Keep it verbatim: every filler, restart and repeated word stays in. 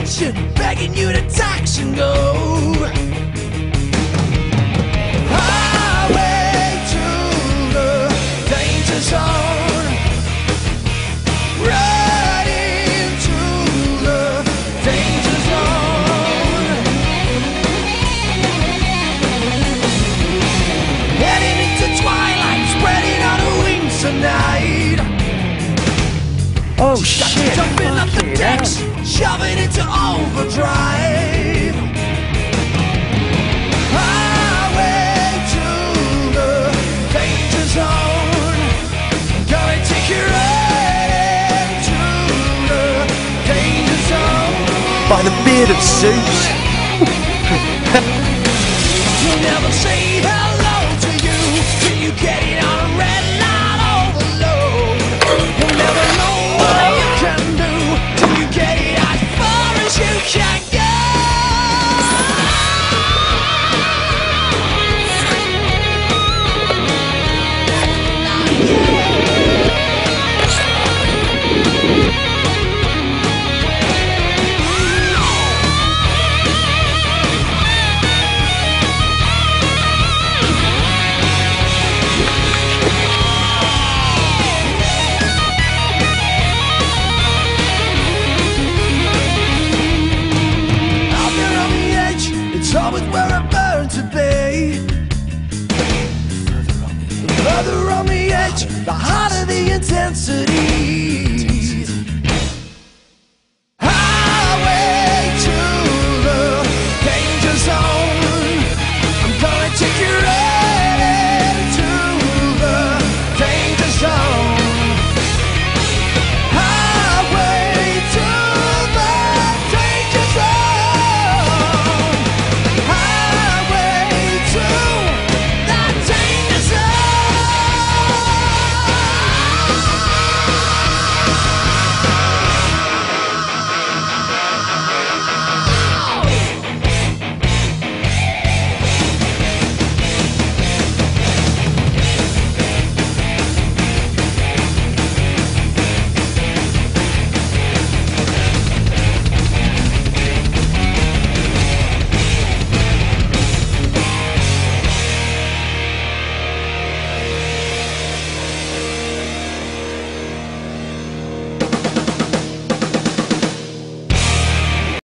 attention, begging you to tax and go. Highway to the danger zone, right into the danger zone. Heading into twilight, spreading on the wings tonight. Oh shit! Jumping up the decks, shoving into overdrive. Highway to the danger zone, gonna take you right into the danger zone. By the beard of Zeus. You'll never say hello to you till you get it on a red light overload. You'll never know what you can do till you get it as far as you can go. Out there on the edge, it's always where I burn to be. The further on the edge, the harder the intensity.